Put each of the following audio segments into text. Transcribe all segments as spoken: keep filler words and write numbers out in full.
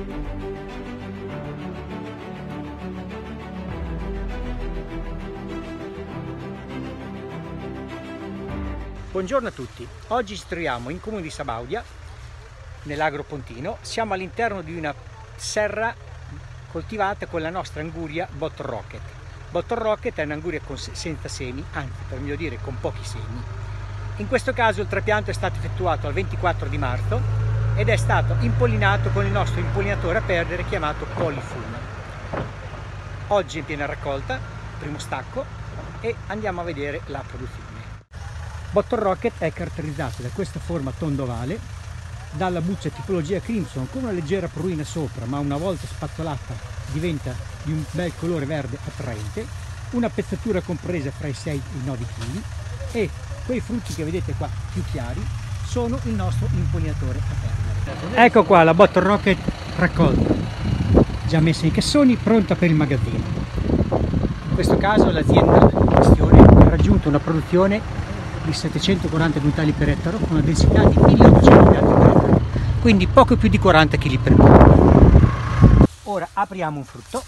Buongiorno a tutti, oggi ci troviamo in comune di Sabaudia, nell'Agro Pontino. Siamo all'interno di una serra coltivata con la nostra anguria Bottle Rocket. Bottle Rocket è un'anguria senza semi, anzi per meglio dire con pochi semi. In questo caso il trapianto è stato effettuato il ventiquattro di marzo ed è stato impollinato con il nostro impollinatore a perdere chiamato Polyfulm. Oggi è in piena raccolta, primo stacco, e andiamo a vedere la produzione. Bottle Rocket è caratterizzato da questa forma tondovale, dalla buccia tipologia Crimson con una leggera pruina sopra, ma una volta spazzolata diventa di un bel colore verde attraente, una pezzatura compresa fra i sei e i nove chili, e quei frutti che vedete qua più chiari sono il nostro impollinatore a perdere. Ecco qua la Bottle Rocket raccolta, già messa in cassoni, pronta per il magazzino. In questo caso l'azienda in questione ha raggiunto una produzione di settecentoquaranta quintali per ettaro con una densità di milleottocento piante per ettaro, quindi poco più di quaranta chili per metro. Ora apriamo un frutto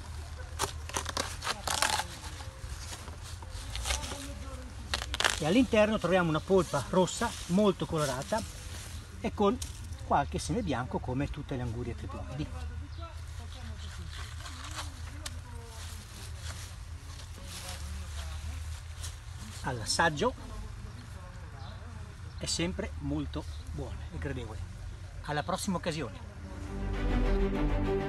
e all'interno troviamo una polpa rossa molto colorata e con qualche seme bianco come tutte le angurie triploidi. All'assaggio è sempre molto buono e gradevole. Alla prossima occasione!